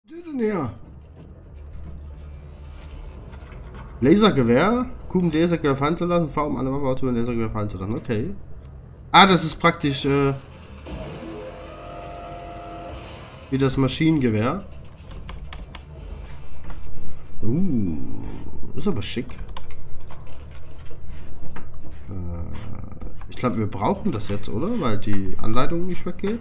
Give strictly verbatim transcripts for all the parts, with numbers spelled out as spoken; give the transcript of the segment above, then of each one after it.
Näher. Lasergewehr. Kuben Lasergewehr fallen zu lassen. V um eine Waffe auszuwählen, Lasergewehr fallen zu lassen. Okay. Ah, das ist praktisch äh, wie das Maschinengewehr. Uh, ist aber schick. Äh, ich glaube, wir brauchen das jetzt, oder? Weil die Anleitung nicht weggeht.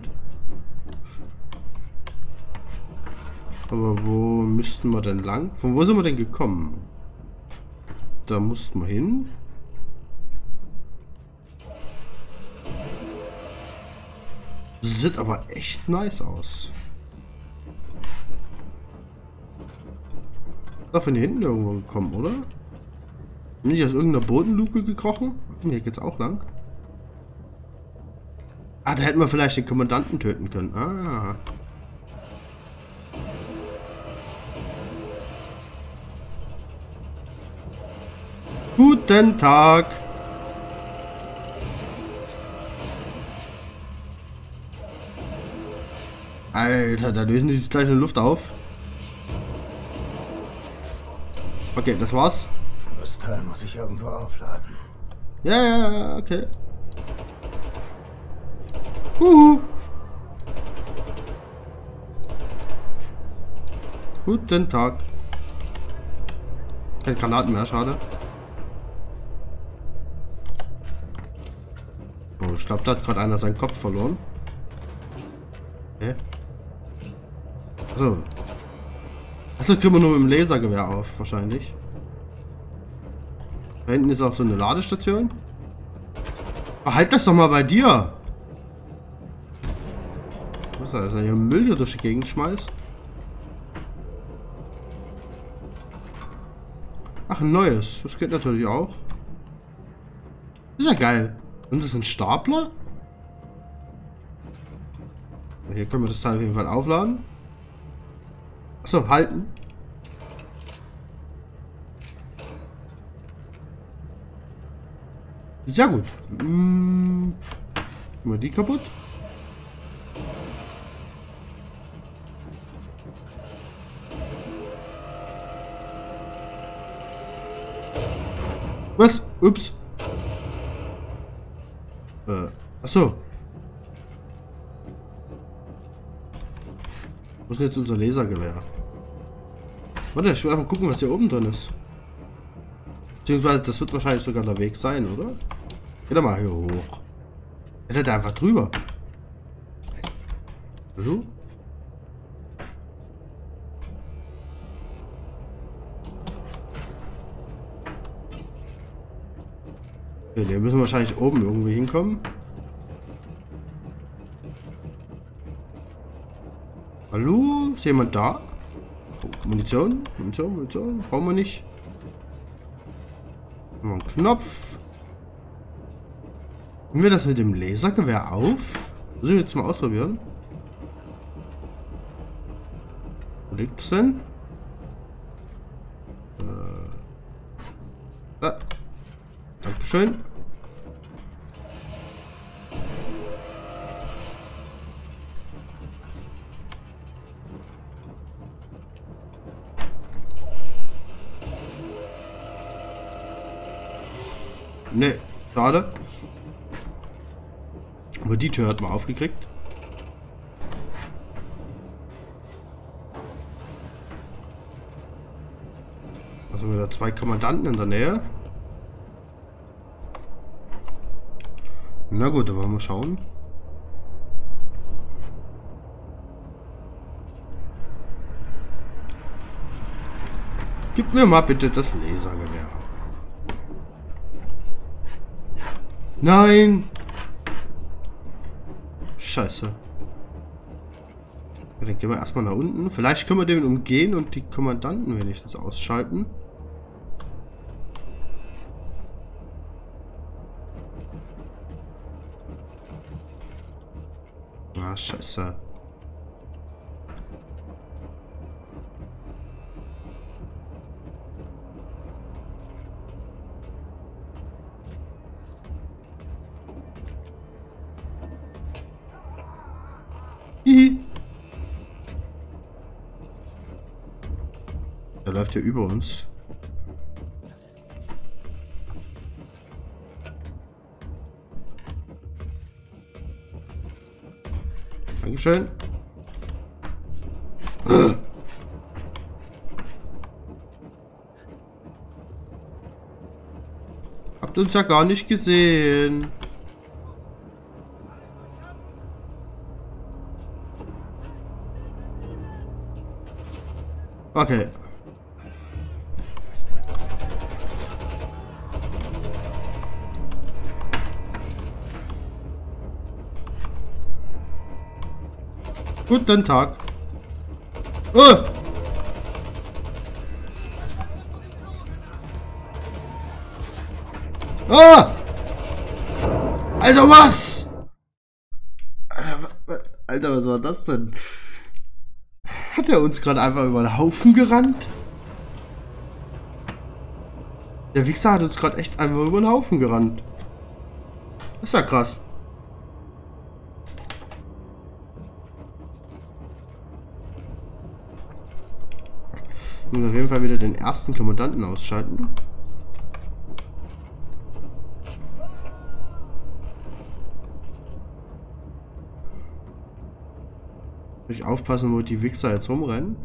Aber wo müssten wir denn lang? Von wo sind wir denn gekommen? Da mussten wir hin. Sieht aber echt nice aus. Da von hier hinten irgendwo gekommen, oder? Bin ich aus irgendeiner Bodenluke gekrochen? Hier geht's auch lang. Ah, da hätten wir vielleicht den Kommandanten töten können. Ah. Guten Tag. Alter, da lösen die sich gleich in der Luft auf. Okay, das war's. Das Teil muss ich irgendwo aufladen. Ja, ja, ja, okay. Huhu. Guten Tag. Keine Granaten mehr, schade. Oh, ich glaube, da hat gerade einer seinen Kopf verloren. Hä? Achso. Achso, kriegen wir nur mit dem Lasergewehr auf, wahrscheinlich. Da hinten ist auch so eine Ladestation. Behalt das doch mal bei dir! Was ist das, dass er hier Müll hier durch die Gegend schmeißt? Ach, ein neues. Das geht natürlich auch. Ist ja geil. Und das ist ein Stapler? Hier können wir das Teil auf jeden Fall aufladen. Achso, halten. Sehr gut. Hm. Machen wir die kaputt? Was? Ups. Äh, achso. Wo ist denn jetzt unser Lasergewehr? Warte, ich will einfach gucken, was hier oben drin ist. Beziehungsweise, das wird wahrscheinlich sogar der Weg sein, oder? Geht doch mal hier hoch. Hätte der einfach drüber. So? Okay, wir müssen wahrscheinlich oben irgendwie hinkommen. Hallo? Ist jemand da? Oh, Munition? Munition? Munition? Brauchen wir nicht. Haben wir einen Knopf. Nehmen wir das mit dem Lasergewehr auf? Müssen wir jetzt mal ausprobieren. Wo liegt es denn? Äh. Ah. Dankeschön. Ne, schade. Aber die Tür hat man aufgekriegt. Also wieder zwei Kommandanten in der Nähe. Na gut, dann wollen wir schauen. Gib mir mal bitte das Lasergewehr. Nein! Scheiße. Dann gehen wir erstmal nach unten. Vielleicht können wir den umgehen und die Kommandanten wenigstens ausschalten. Ah, scheiße. Hihi. Der läuft ja über uns. Dankeschön. Habt uns ja gar nicht gesehen. Okay. Guten Tag. Oh! Ah! Alter, was? Alter, was, Alter, was war das denn? Hat er uns gerade einfach über den Haufen gerannt? Der Wichser hat uns gerade echt einfach über den Haufen gerannt. Das ist ja krass. Ich muss auf jeden Fall wieder den ersten Kommandanten ausschalten. Muss ich aufpassen, wo die Wichser jetzt rumrennen.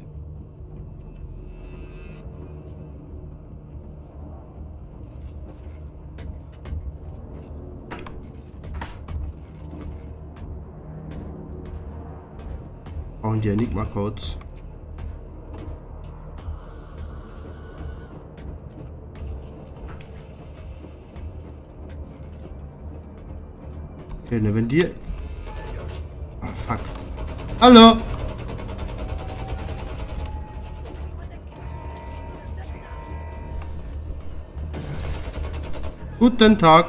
Brauchen die Enigma-Codes. Okay, ne, wenn die... Ah, fuck. Hallo! Guten Tag.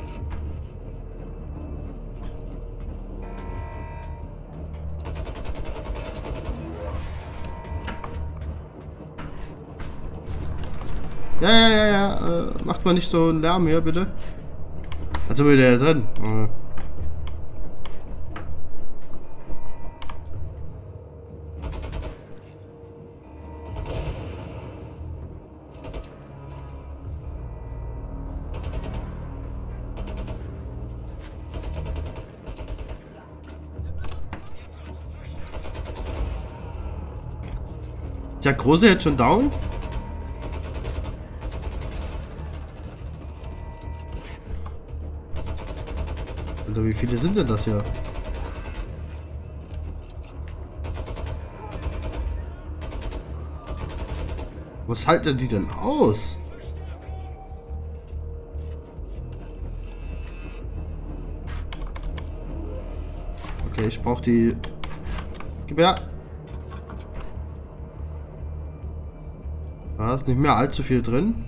Ja, ja, ja, ja. Äh, macht mal nicht so einen Lärm hier, bitte. Also will der drin. Äh. Ist der Große jetzt schon down? Oder wie viele sind denn das hier? Was halten die denn aus? Okay, ich brauche die Gewehr. Da ist nicht mehr allzu viel drin.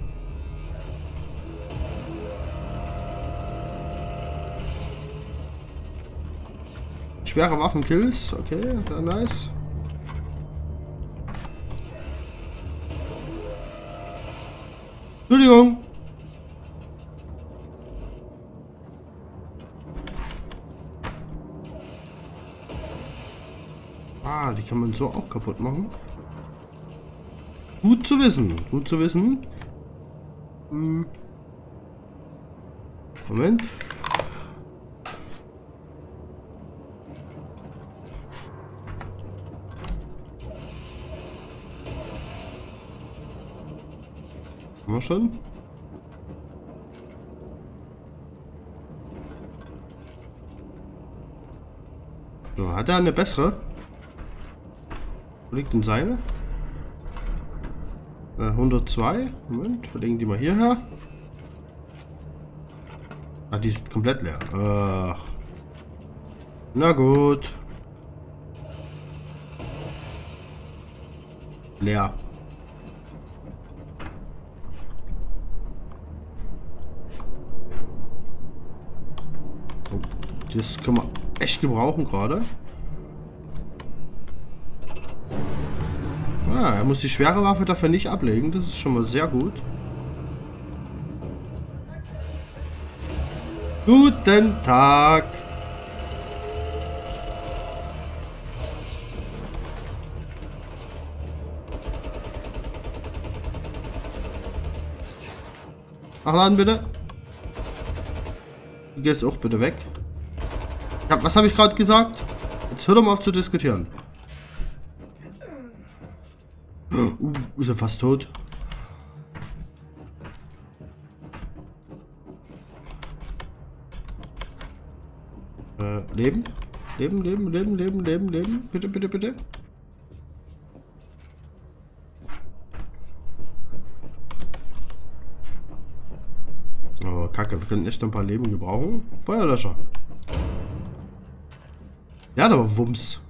Schwere Waffenkills, okay, sehr nice. Entschuldigung. Ah, die kann man so auch kaputt machen. Gut zu wissen, gut zu wissen. Hm. Moment. Haben wir schon? So, hat er eine bessere? Wo liegt denn seine? Äh, hundertzwei. Moment, verlegen die mal hierher. Ah, die ist komplett leer. Ach. Na gut. Leer. Oh, das können wir echt gebrauchen gerade. Ah, er muss die schwere Waffe dafür nicht ablegen. Das ist schon mal sehr gut. Guten Tag. Nachladen bitte. Du gehst auch bitte weg. Ja, was habe ich gerade gesagt? Jetzt hör doch mal auf zu diskutieren. Uh, ist er fast tot. Äh, leben? Leben, leben, leben, leben, leben, leben. Bitte, bitte, bitte. Oh, Kacke, wir könnten echt noch ein paar Leben gebrauchen. Feuerlöscher. Ja, aber Wumms.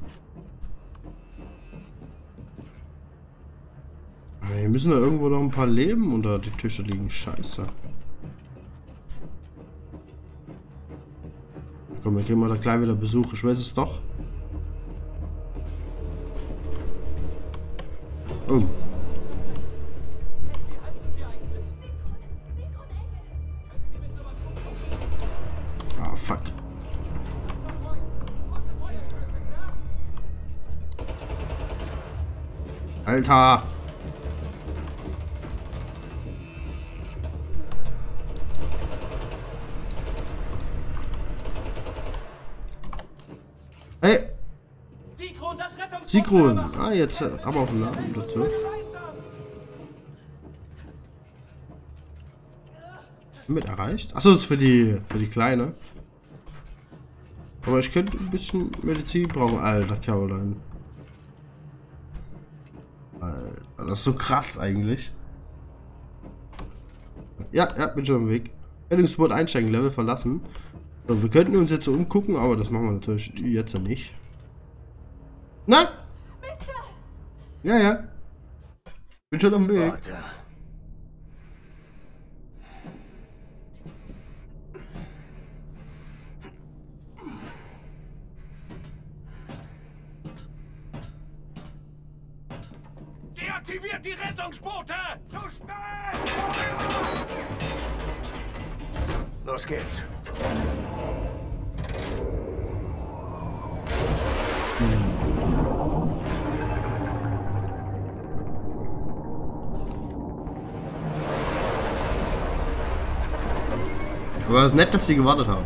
Wir müssen da irgendwo noch ein paar Leben unter die Tische liegen. Scheiße. Komm, wir kriegen mal da gleich wieder Besuch. Ich weiß es doch. Oh. Ah, fuck. Alter. Hey! Sikron! Ah, jetzt äh, aber auf den Namen dazu. Mit erreicht? Achso, das ist für die für die Kleine. Aber ich könnte ein bisschen Medizin brauchen, Alter, Caroline. Alter, das ist so krass eigentlich. Ja, ja, bin schon am Weg. Rettungsboot einsteigen, Level verlassen. So, wir könnten uns jetzt so umgucken, aber das machen wir natürlich jetzt ja nicht. Na? Ja, ja. Bin schon am Weg. Warte. Deaktiviert die Rettungsboote! Zu schnell! Los geht's. Aber es ist nett, dass sie gewartet haben.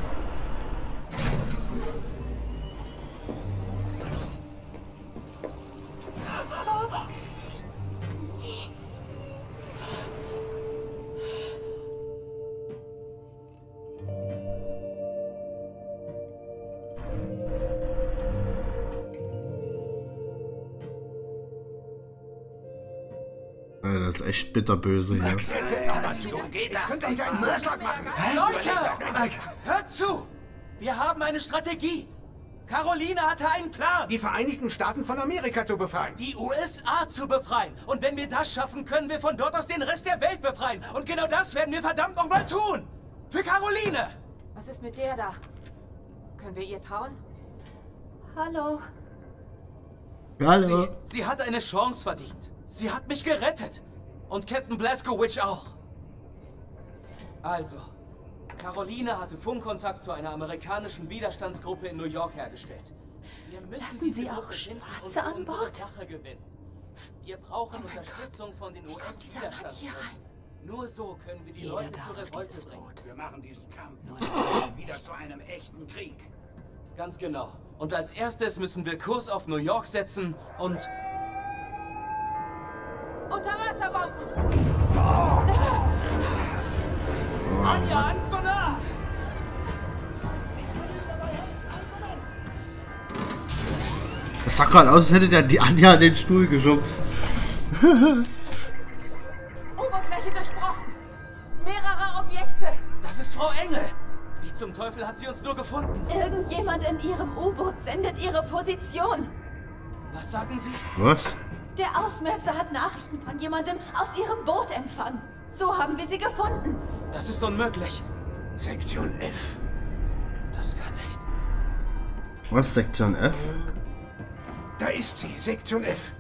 Das ist echt bitterböse hier. Ich könnte euch einen Vorschlag machen. Leute! Hört zu! Wir haben eine Strategie. Caroline hatte einen Plan. Die Vereinigten Staaten von Amerika zu befreien. Die U S A zu befreien. Und wenn wir das schaffen, können wir von dort aus den Rest der Welt befreien. Und genau das werden wir verdammt nochmal tun. Für Caroline. Was ist mit der da? Können wir ihr trauen? Hallo. Hallo. Sie, sie hat eine Chance verdient. Sie hat mich gerettet. Und Captain Blazkowicz auch. Also, Caroline hatte Funkkontakt zu einer amerikanischen Widerstandsgruppe in New York hergestellt. Wir müssen Lassen Sie auch Schwarze an Bord? Sache gewinnen. Wir brauchen Oh Unterstützung Gott. von den Wie U kommt dieser Mann hier S-Widerstandsgruppen. rein? Nur so können wir die Jeder Leute darf zur auf Revolte dieses bringen. Boot. Wir machen diesen Kampf Nur das wieder zu einem echten Krieg. Ganz genau. Und als erstes müssen wir Kurs auf New York setzen und... Unterwasserbomben! Anja, an von nah! Das sah gerade aus, als hätte der die Anja an den Stuhl geschubst. Oberfläche durchbrochen! Mehrere Objekte! Das ist Frau Engel! Wie zum Teufel hat sie uns nur gefunden? Irgendjemand in Ihrem U-Boot sendet Ihre Position! Was sagen Sie? Was? Der Ausmerzer hat Nachrichten von jemandem aus Ihrem Boot empfangen. So haben wir sie gefunden. Das ist unmöglich. Sektion F. Das kann nicht. Was, Sektion F? Da ist sie, Sektion F.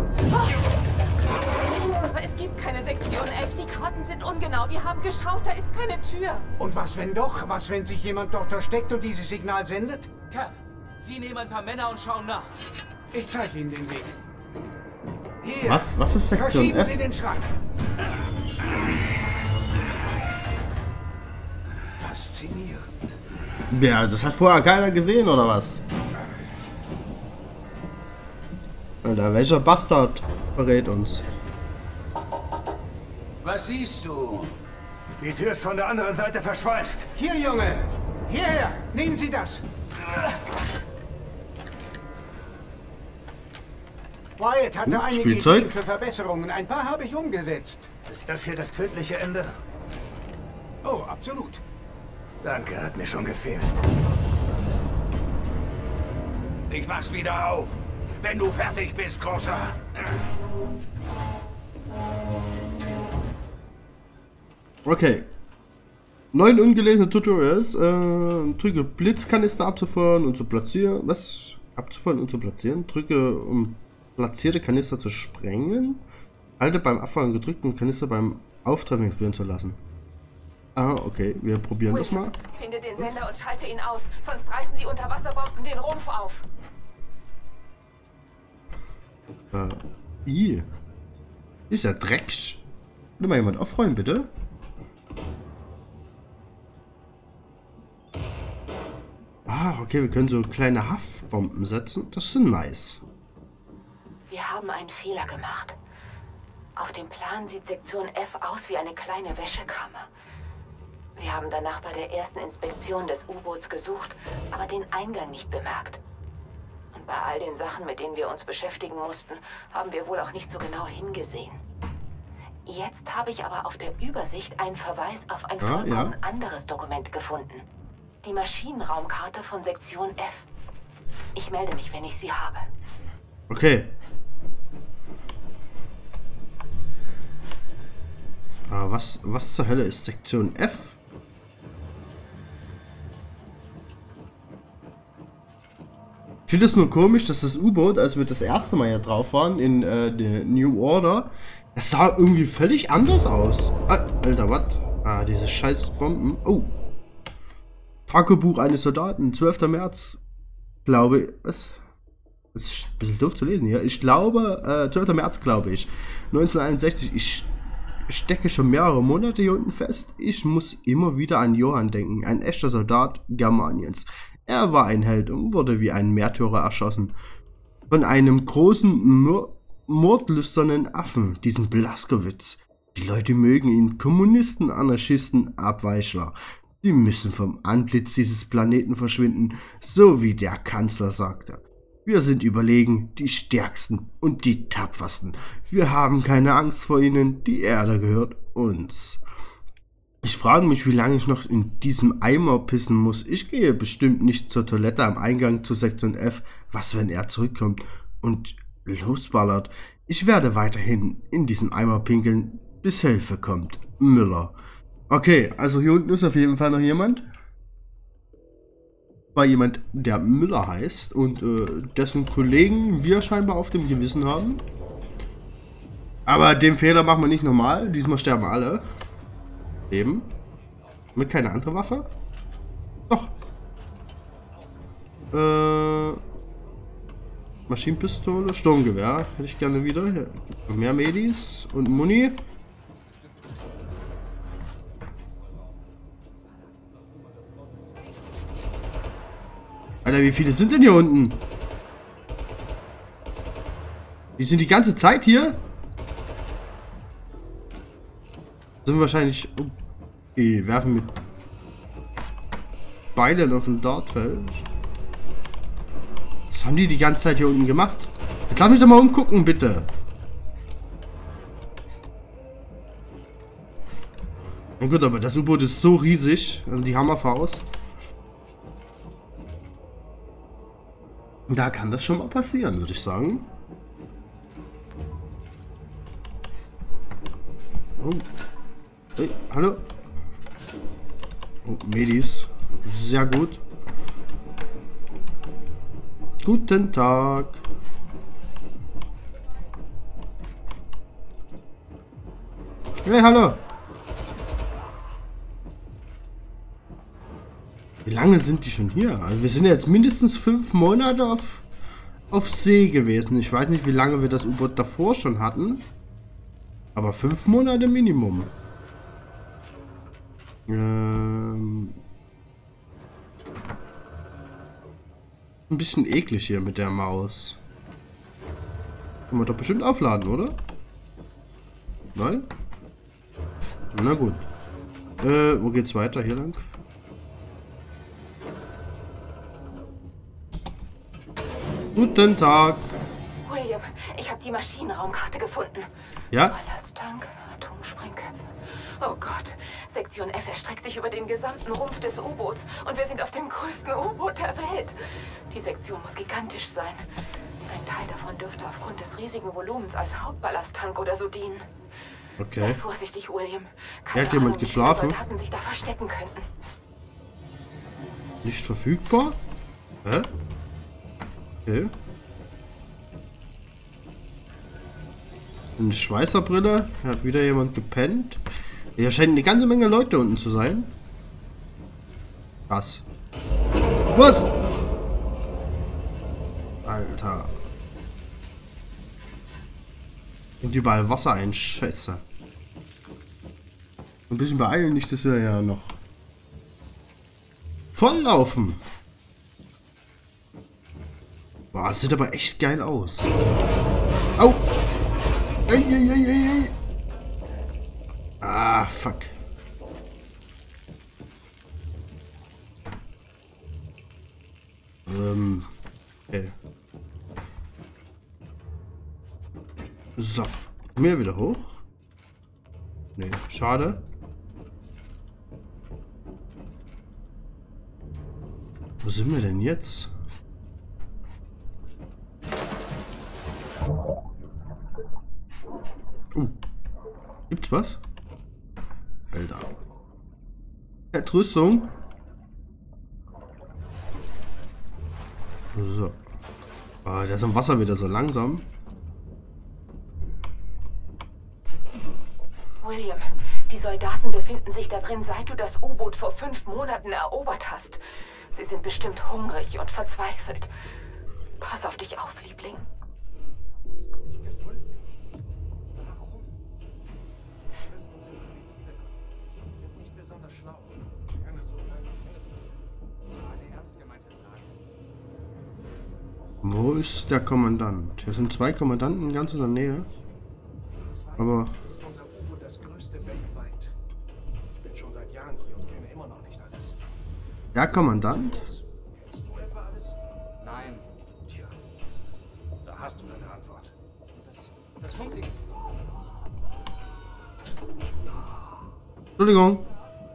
Aber es gibt keine Sektion elf. Die Karten sind ungenau. Wir haben geschaut, da ist keine Tür. Und was wenn doch? Was wenn sich jemand dort versteckt und dieses Signal sendet? Cap, Sie nehmen ein paar Männer und schauen nach. Ich zeige Ihnen den Weg. Hier. Was? Was ist Sektion Verschieben F? Sie den Schrank. faszinierend. Ja, das hat vorher keiner gesehen, oder was? Alter, welcher Bastard verrät uns? Was siehst du? Die Tür ist von der anderen Seite verschweißt. Hier, Junge! Hierher! Nehmen Sie das! Wyatt hatte Hm, einige Spielzeug? Ideen für Verbesserungen. Ein paar habe ich umgesetzt. Ist das hier das tödliche Ende? Oh, absolut. Danke, hat mir schon gefehlt. Ich mach's wieder auf. Wenn du fertig bist, Großer. Okay. Neun ungelesene Tutorials. Äh, drücke Blitzkanister abzufeuern und zu platzieren. Was? Abzufeuern und zu platzieren. Drücke, um platzierte Kanister zu sprengen. Halte beim Abfeuern gedrückten Kanister beim Auftreffen explodieren zu lassen. Ah, okay. Wir probieren das mal. Finde den Sender und schalte ihn aus. Sonst reißen die Unterwasserbomben den Rumpf auf. Äh, i. Ist ja Drecks. Will mal jemand aufräumen, bitte? Ah, okay, wir können so kleine Haftbomben setzen. Das ist nice. Wir haben einen Fehler gemacht. Auf dem Plan sieht Sektion F aus wie eine kleine Wäschekammer. Wir haben danach bei der ersten Inspektion des U-Boots gesucht, aber den Eingang nicht bemerkt. Und bei all den Sachen, mit denen wir uns beschäftigen mussten, haben wir wohl auch nicht so genau hingesehen. Jetzt habe ich aber auf der Übersicht einen Verweis auf ein Ah, vollkommen ja. anderes Dokument gefunden. Die Maschinenraumkarte von Sektion F. Ich melde mich, wenn ich sie habe. Okay. Ah, was, was zur Hölle ist Sektion F? Ich finde es nur komisch, dass das U-Boot, als wir das erste Mal hier drauf waren, in äh, der New Order, es sah irgendwie völlig anders aus. Ah, Alter, was? Ah, diese scheiß Bomben. Oh. Tagebuch eines Soldaten, zwölfter März. Glaube, was? Das ist ein bisschen doof zu lesen hier. Ich glaube, äh, zwölfter März, glaube ich. neunzehnhunderteinundsechzig. Ich stecke schon mehrere Monate hier unten fest. Ich muss immer wieder an Johann denken, ein echter Soldat Germaniens. Er war ein Held und wurde wie ein Märtyrer erschossen. Von einem großen, mor mordlüsternen Affen, diesen Blaskowitz. Die Leute mögen ihn. Kommunisten, Anarchisten, Abweichler. Sie müssen vom Antlitz dieses Planeten verschwinden, so wie der Kanzler sagte. Wir sind überlegen, die Stärksten und die Tapfersten. Wir haben keine Angst vor ihnen, die Erde gehört uns. Ich frage mich, wie lange ich noch in diesem Eimer pissen muss. Ich gehe bestimmt nicht zur Toilette am Eingang zu Sektion F. Was, wenn er zurückkommt und losballert? Ich werde weiterhin in diesem Eimer pinkeln, bis Hilfe kommt. Müller. Okay, also hier unten ist auf jeden Fall noch jemand. War jemand, der Müller heißt und äh, dessen Kollegen wir scheinbar auf dem Gewissen haben. Aber den Fehler machen wir nicht nochmal. Diesmal sterben alle. Eben. Mit keine andere Waffe? Doch. Äh, Maschinenpistole, Sturmgewehr. Hätte ich gerne wieder. Hier. Mehr Medis und Muni. Alter, wie viele sind denn hier unten? Die sind die ganze Zeit hier? Sind wahrscheinlich... Oh, die werfen mit Beilen auf dem Dartfeld. Was haben die die ganze Zeit hier unten gemacht? Jetzt lass mich doch mal umgucken, bitte. Na gut, aber das U-Boot ist so riesig. Also die Hammerfaust. Da kann das schon mal passieren, würde ich sagen. Oh. Hey, hallo. Oh, Medis. Sehr gut. Guten Tag. Hey, hallo. Wie lange sind die schon hier? Also wir sind jetzt mindestens fünf Monate auf, auf See gewesen. Ich weiß nicht, wie lange wir das U-Boot davor schon hatten. Aber fünf Monate Minimum. Ähm, Ein bisschen eklig hier mit der Maus. Kann man doch bestimmt aufladen, oder? Nein? Na gut. Äh, wo geht's weiter? Hier lang? Guten Tag. William, ich habe die Maschinenraumkarte gefunden. Ja? Ballasttank, Atomsprengköpfe. Oh Gott, Sektion F erstreckt sich über den gesamten Rumpf des U-Boots und wir sind auf dem größten U-Boot der Welt. Die Sektion muss gigantisch sein. Ein Teil davon dürfte aufgrund des riesigen Volumens als Hauptballasttank oder so dienen. Okay. Sei vorsichtig, William. Keine Hat jemand Ahnung, geschlafen? Wie viele Soldaten sich da verstecken könnten. Nicht verfügbar? Hä? Okay. Eine Schweißerbrille. Hier hat wieder jemand gepennt. Hier scheinen eine ganze Menge Leute unten zu sein. Was? Was? Alter. Und überall Wasser ein. Scheiße. Ein bisschen beeilen, nicht, dass wir ja noch volllaufen. Boah, das sieht aber echt geil aus. Au! Ei, ei, ei, ei, ei. Ah, fuck. Ähm. Okay. So. Mehr wieder hoch. Nee, schade. Wo sind wir denn jetzt? Uh. Gibt's was? Alter. Entrüstung. So. Ah, der ist im Wasser wieder so langsam. William, die Soldaten befinden sich da drin, seit du das U-Boot vor fünf Monaten erobert hast. Sie sind bestimmt hungrig und verzweifelt. Pass auf dich auf, Liebling. Wo ist der Kommandant? Hier sind zwei Kommandanten ganz in der Nähe. Aber ist unser U-Boot das größte weltweit. Ich bin schon seit Jahren hier und kenne immer noch nicht alles. der Kommandant? Kennst du etwa alles? Nein. Tja, da hast du deine Antwort. Das, das funktioniert. Entschuldigung.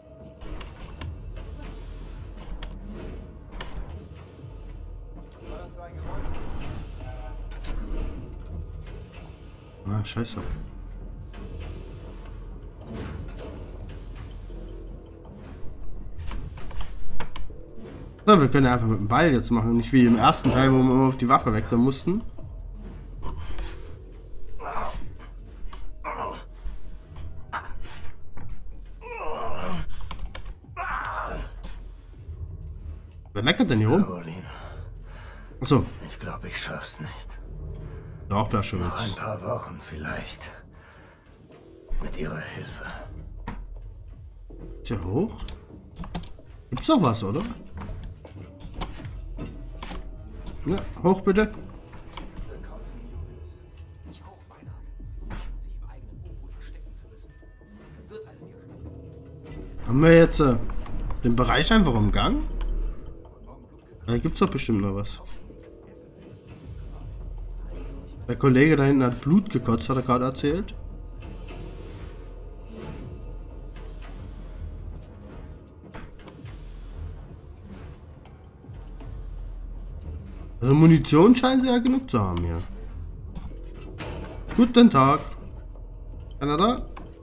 Ah, scheiße. So, wir können einfach mit dem Ball jetzt machen, nicht wie im ersten Teil, wo wir immer auf die Waffe wechseln mussten. Wer meckert denn hier rum? Caroline, Achso, ich glaube, ich schaff's nicht. doch, da schon. Noch ein paar Wochen vielleicht. Mit ihrer Hilfe. Ist hier hoch? Gibt's doch was, oder? Ja, hoch bitte. Ich auch, Meinhard. Sich im eigenen U-Boot verstecken zu müssen. Wird eine Lehre. Haben wir jetzt äh, den Bereich einfach umgangen? Da gibt's doch bestimmt noch was. Der Kollege da hinten hat Blut gekotzt, hat er gerade erzählt. Also Munition scheinen sie ja genug zu haben hier. Guten Tag. Einer da?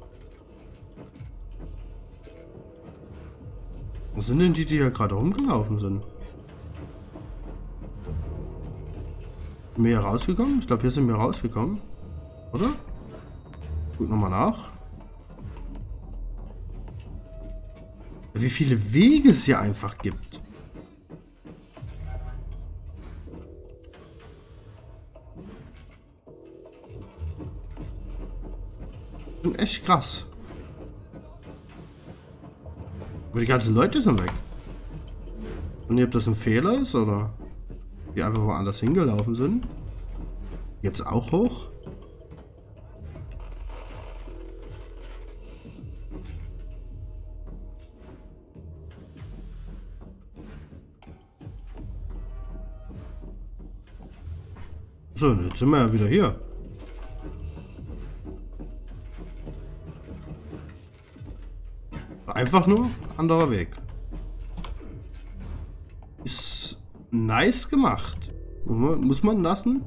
Wo sind denn die, die hier gerade rumgelaufen sind? Sind wir hier rausgekommen? Ich glaube, hier sind wir rausgekommen. Oder? Guck nochmal nach. Wie viele Wege es hier einfach gibt. Und echt krass. Aber die ganzen Leute sind weg. Und ihr habt das ein Fehler ist, oder? Die einfach woanders hingelaufen sind. Jetzt auch hoch. So, jetzt sind wir ja wieder hier. Einfach nur anderer Weg. Ist nice gemacht. Muss man lassen.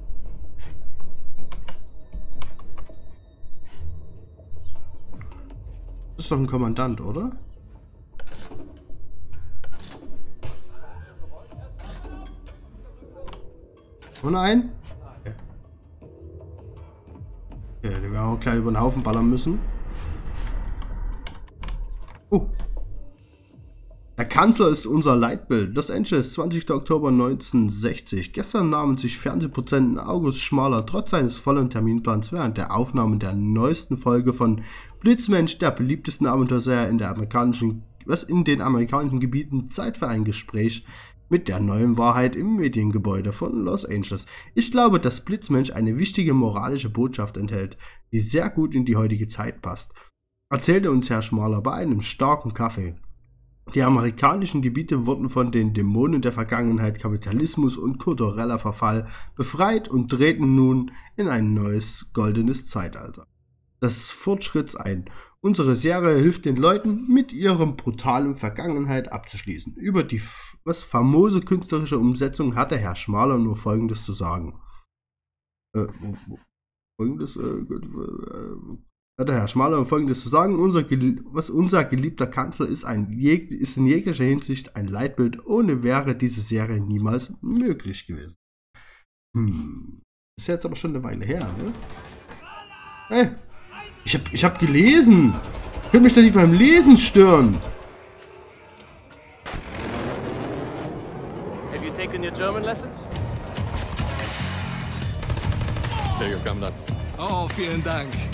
Das ist doch ein Kommandant, oder? Oh nein. Okay. Okay, den werden wir auch gleich über den Haufen ballern müssen. Oh. Der Kanzler ist unser Leitbild. Los Angeles, zwanzigster Oktober neunzehnhundertsechzig. Gestern nahmen sich Fernsehproduzenten August Schmaler trotz seines vollen Terminplans während der Aufnahme der neuesten Folge von Blitzmensch, der beliebtesten Abenteuerserie in der amerikanischen, was in den amerikanischen Gebieten, Zeit für ein Gespräch mit der neuen Wahrheit im Mediengebäude von Los Angeles. Ich glaube, dass Blitzmensch eine wichtige moralische Botschaft enthält, die sehr gut in die heutige Zeit passt, erzählte uns Herr Schmaler bei einem starken Kaffee. Die amerikanischen Gebiete wurden von den Dämonen der Vergangenheit, Kapitalismus und kultureller Verfall befreit und treten nun in ein neues goldenes Zeitalter des Fortschritts ein. Unsere Serie hilft den Leuten, mit ihrem brutalen Vergangenheit abzuschließen. Über die was famose künstlerische Umsetzung hatte Herr Schmaler nur Folgendes zu sagen. Äh, Folgendes, äh, äh, hatte Herr Schmaler Folgendes zu sagen. Unser, was unser geliebter Kanzler ist, ein, ist in jeglicher Hinsicht ein Leitbild. Ohne wäre diese Serie niemals möglich gewesen. Hm. Ist jetzt aber schon eine Weile her, ne? Hey, ich hab, ich hab gelesen. Ich könnte mich doch nicht beim Lesen stören. Have you taken your German lessons? There you come, Dad. Oh, vielen Dank.